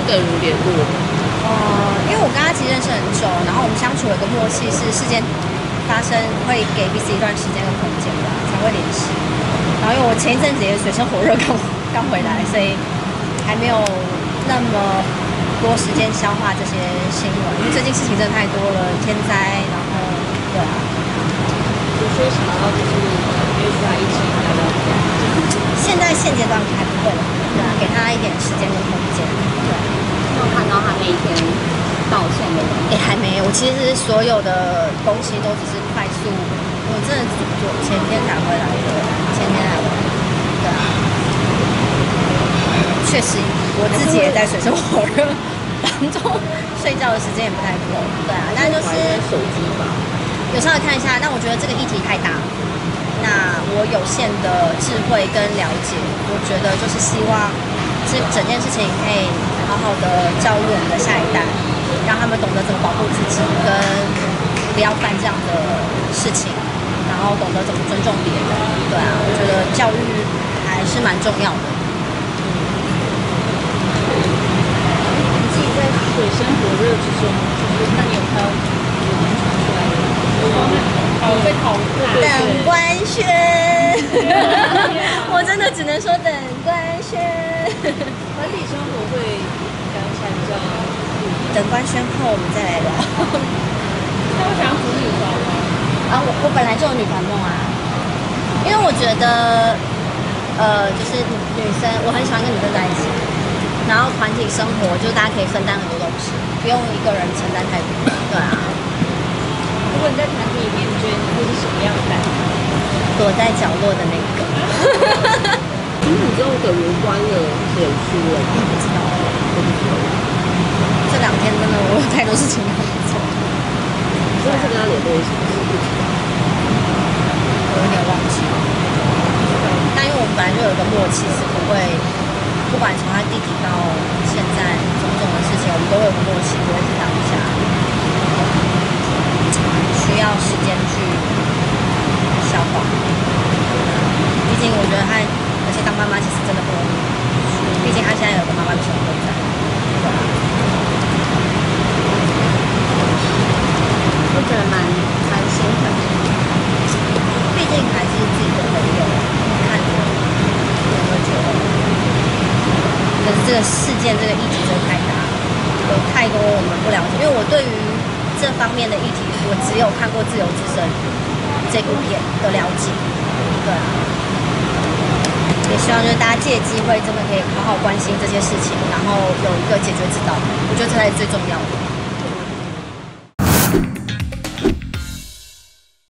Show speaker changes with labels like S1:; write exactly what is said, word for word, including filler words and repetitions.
S1: 耿如联络？
S2: 呃，因为我跟他其实认识很久，然后我们相处有个默契是事件发生会给彼此一段时间跟空间吧，才会联系。然后因为我前一阵子也水深火热刚刚回来，所以还没有那么多时间消化这些新闻，因为最近事情真的太多了，天灾，然后对啊。
S1: 有说想要就是约出来一起聊聊天？
S2: 现在现阶段还不会了，对啊，给他一点时间跟空间。对，
S3: 有看到他那一天道歉的文
S2: 也还没有。我其实所有的东西都只是快速，我真的昨前天才回来的，前天才回来。对啊，确实我自己也在水深火热当中，睡觉的时间也不太够。对啊，但就是
S1: 手机吧。
S2: 有稍微看一下，但我觉得这个议题太大了。那我有限的智慧跟了解，我觉得就是希望这整件事情可以好好的教育我们的下一代，让他们懂得怎么保护自己，跟不要犯这样的事情，然后懂得怎么尊重别人。对啊，我觉得教育还是蛮重要的。
S1: 你自己在水深火热之中，就是那你有看到有人传出来的？好被讨论，
S2: 等官宣，我真的只能说等官宣。
S1: 管理生活会讲起来比较，
S2: 等官宣后我们再来聊。
S1: 那我想要组女团吗？
S2: 啊，我我本来就有女团梦啊，因为我觉得，呃，就是女生，我很喜欢跟女生在一起，然后团体生活就是大家可以分担很多东西，不用一个人承担太多。对啊。
S1: 如果你在团体里面，你觉得你会是什么样的感觉？
S2: 躲在角落的那个。
S1: 因为你知道耿如关了脸书了，
S2: 不知道，
S1: 我不知道。
S2: 这两天真的我有太多事情要做。
S1: 上次跟他联络什么事？
S2: 我有点忘记了。但因为我们本来就有一个默契，是不会不管从他弟弟到现在种种的事情，我们都有个默契，不会是当下。需要时间去消化，毕竟我觉得他，而且当妈妈其实真的不容易，毕竟他现在有个妈妈的身份在，对啊，
S3: 我觉得蛮蛮心疼的，
S2: 毕竟还是自己的朋友，看着有没有觉得，可是这个事件这个议题真的太大了，有太多我们不了解，因为我对于这方面的议题，我只有看过《自由之声》这部片的了解，对啊，也希望就是大家借机会真的可以好好关心这些事情，然后有一个解决之道，我觉得这才是最重要的。